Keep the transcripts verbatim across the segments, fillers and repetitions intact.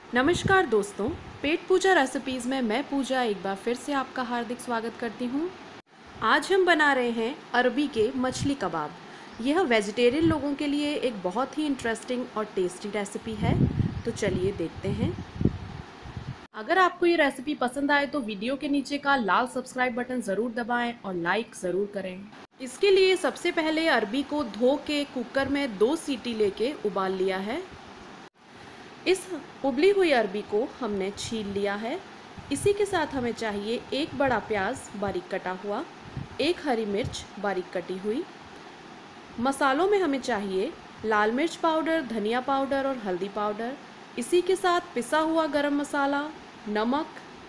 नमस्कार दोस्तों, पेट पूजा रेसिपीज़ में मैं पूजा एक बार फिर से आपका हार्दिक स्वागत करती हूँ। आज हम बना रहे हैं अरबी के मछली कबाब। यह वेजिटेरियन लोगों के लिए एक बहुत ही इंटरेस्टिंग और टेस्टी रेसिपी है, तो चलिए देखते हैं। अगर आपको ये रेसिपी पसंद आए तो वीडियो के नीचे का लाल सब्सक्राइब बटन ज़रूर दबाएं और लाइक ज़रूर करें। इसके लिए सबसे पहले अरबी को धो के कुकर में दो सीटी लेके उबाल लिया है। इस उबली हुई अरबी को हमने छील लिया है। इसी के साथ हमें चाहिए एक बड़ा प्याज बारीक कटा हुआ, एक हरी मिर्च बारीक कटी हुई। मसालों में हमें चाहिए लाल मिर्च पाउडर, धनिया पाउडर और हल्दी पाउडर। इसी के साथ पिसा हुआ गरम मसाला, नमक,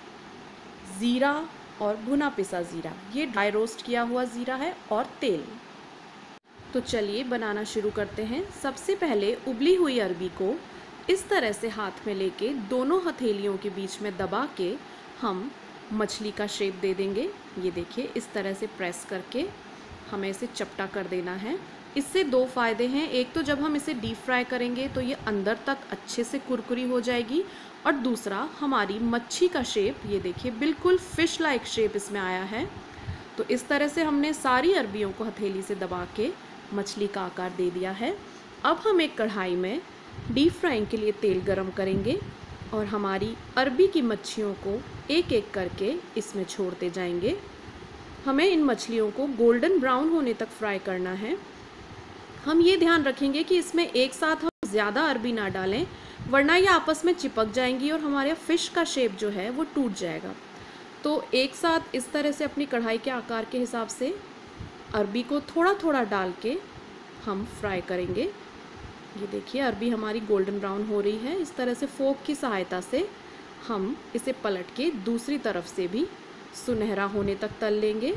ज़ीरा और भुना पिसा ज़ीरा, ये ड्राई रोस्ट किया हुआ ज़ीरा है, और तेल। तो चलिए बनाना शुरू करते हैं। सबसे पहले उबली हुई अरबी को इस तरह से हाथ में लेके दोनों हथेलियों के बीच में दबा के हम मछली का शेप दे देंगे। ये देखिए, इस तरह से प्रेस करके हमें इसे चपटा कर देना है। इससे दो फ़ायदे हैं। एक तो जब हम इसे डीप फ्राई करेंगे तो ये अंदर तक अच्छे से कुरकुरी हो जाएगी, और दूसरा हमारी मच्छी का शेप, ये देखिए बिल्कुल फ़िश लाइक शेप इसमें आया है। तो इस तरह से हमने सारी अरबियों को हथेली से दबा के मछली का आकार दे दिया है। अब हम एक कढ़ाई में डीप फ्राइंग के लिए तेल गरम करेंगे और हमारी अरबी की मच्छियों को एक एक करके इसमें छोड़ते जाएंगे। हमें इन मछलियों को गोल्डन ब्राउन होने तक फ्राई करना है। हम ये ध्यान रखेंगे कि इसमें एक साथ हम ज़्यादा अरबी ना डालें, वरना ये आपस में चिपक जाएंगी और हमारे फ़िश का शेप जो है वो टूट जाएगा। तो एक साथ इस तरह से अपनी कढ़ाई के आकार के हिसाब से अरबी को थोड़ा थोड़ा डाल के हम फ्राई करेंगे। ये देखिए, अरबी हमारी गोल्डन ब्राउन हो रही है। इस तरह से फोक की सहायता से हम इसे पलट के दूसरी तरफ से भी सुनहरा होने तक तल लेंगे।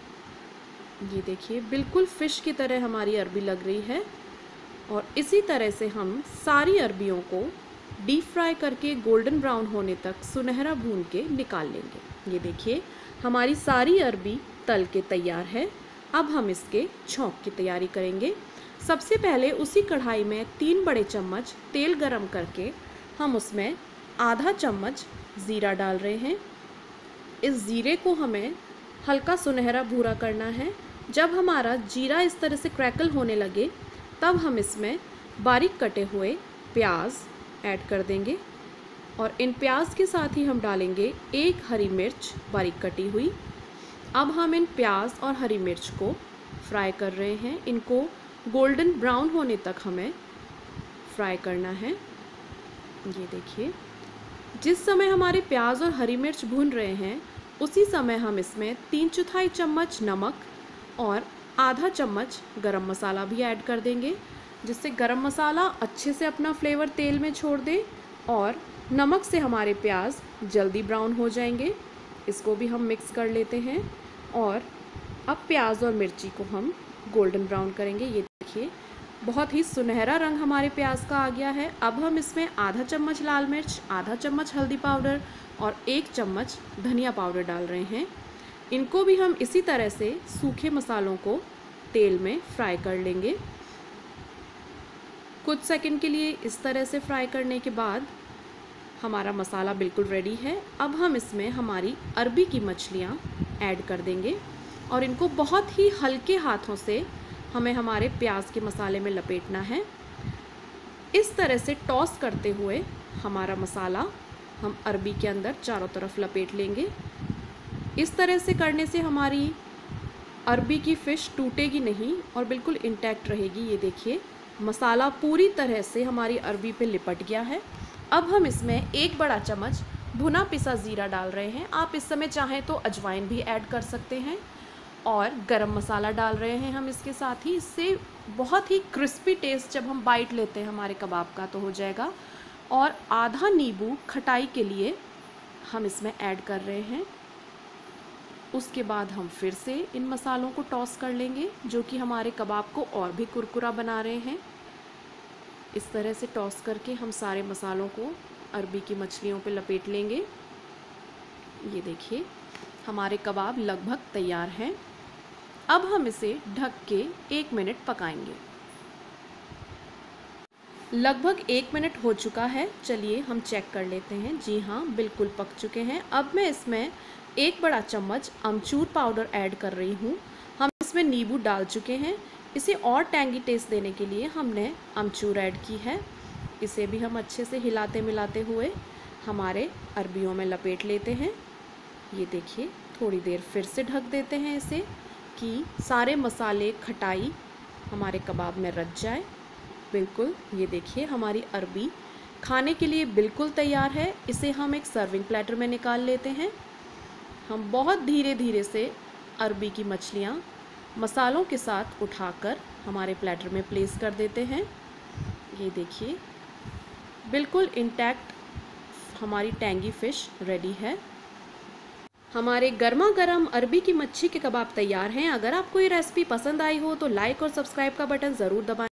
ये देखिए, बिल्कुल फ़िश की तरह हमारी अरबी लग रही है। और इसी तरह से हम सारी अरबियों को डीप फ्राई करके गोल्डन ब्राउन होने तक सुनहरा भून के निकाल लेंगे। ये देखिए, हमारी सारी अरबी तल के तैयार है। अब हम इसके छौंक की तैयारी करेंगे। सबसे पहले उसी कढ़ाई में तीन बड़े चम्मच तेल गरम करके हम उसमें आधा चम्मच ज़ीरा डाल रहे हैं। इस ज़ीरे को हमें हल्का सुनहरा भूरा करना है। जब हमारा जीरा इस तरह से क्रैकल होने लगे तब हम इसमें बारीक कटे हुए प्याज ऐड कर देंगे, और इन प्याज के साथ ही हम डालेंगे एक हरी मिर्च बारीक कटी हुई। अब हम इन प्याज और हरी मिर्च को फ्राई कर रहे हैं। इनको गोल्डन ब्राउन होने तक हमें फ्राई करना है। ये देखिए, जिस समय हमारे प्याज और हरी मिर्च भून रहे हैं उसी समय हम इसमें तीन चौथाई चम्मच नमक और आधा चम्मच गरम मसाला भी ऐड कर देंगे, जिससे गरम मसाला अच्छे से अपना फ्लेवर तेल में छोड़ दे और नमक से हमारे प्याज जल्दी ब्राउन हो जाएंगे। इसको भी हम मिक्स कर लेते हैं, और अब प्याज और मिर्ची को हम गोल्डन ब्राउन करेंगे। ये देखिए, बहुत ही सुनहरा रंग हमारे प्याज का आ गया है। अब हम इसमें आधा चम्मच लाल मिर्च, आधा चम्मच हल्दी पाउडर और एक चम्मच धनिया पाउडर डाल रहे हैं। इनको भी हम इसी तरह से सूखे मसालों को तेल में फ्राई कर लेंगे। कुछ सेकंड के लिए इस तरह से फ्राई करने के बाद हमारा मसाला बिल्कुल रेडी है। अब हम इसमें हमारी अरबी की मछलियाँ ऐड कर देंगे, और इनको बहुत ही हल्के हाथों से हमें हमारे प्याज के मसाले में लपेटना है। इस तरह से टॉस करते हुए हमारा मसाला हम अरबी के अंदर चारों तरफ लपेट लेंगे। इस तरह से करने से हमारी अरबी की फ़िश टूटेगी नहीं और बिल्कुल इंटैक्ट रहेगी। ये देखिए, मसाला पूरी तरह से हमारी अरबी पे लिपट गया है। अब हम इसमें एक बड़ा चम्मच भुना पिसा ज़ीरा डाल रहे हैं। आप इस समय चाहें तो अजवाइन भी ऐड कर सकते हैं, और गरम मसाला डाल रहे हैं हम इसके साथ ही। इससे बहुत ही क्रिस्पी टेस्ट जब हम बाइट लेते हैं हमारे कबाब का तो हो जाएगा। और आधा नींबू खटाई के लिए हम इसमें ऐड कर रहे हैं। उसके बाद हम फिर से इन मसालों को टॉस कर लेंगे, जो कि हमारे कबाब को और भी कुरकुरा बना रहे हैं। इस तरह से टॉस करके हम सारे मसालों को अरबी की मछलियों पे लपेट लेंगे। ये देखिए, हमारे कबाब लगभग तैयार हैं। अब हम इसे ढक के एक मिनट पकाएंगे। लगभग एक मिनट हो चुका है। चलिए हम चेक कर लेते हैं। जी हाँ, बिल्कुल पक चुके हैं। अब मैं इसमें एक बड़ा चम्मच अमचूर पाउडर ऐड कर रही हूँ। हम इसमें नींबू डाल चुके हैं। इसे और टैंगी टेस्ट देने के लिए हमने अमचूर ऐड की है। इसे भी हम अच्छे से हिलाते मिलाते हुए हमारे अरबियों में लपेट लेते हैं। ये देखिए, थोड़ी देर फिर से ढक देते हैं इसे कि सारे मसाले, खटाई हमारे कबाब में रच जाए। बिल्कुल, ये देखिए हमारी अरबी खाने के लिए बिल्कुल तैयार है। इसे हम एक सर्विंग प्लेटर में निकाल लेते हैं। हम बहुत धीरे धीरे से अरबी की मछलियाँ मसालों के साथ उठाकर हमारे प्लेटर में प्लेस कर देते हैं। ये देखिए, बिल्कुल इंटैक्ट हमारी टैंगी फ़िश रेडी है। हमारे गर्मा गर्म अरबी की मच्छी के कबाब तैयार हैं। अगर आपको ये रेसिपी पसंद आई हो तो लाइक और सब्सक्राइब का बटन ज़रूर दबाएं।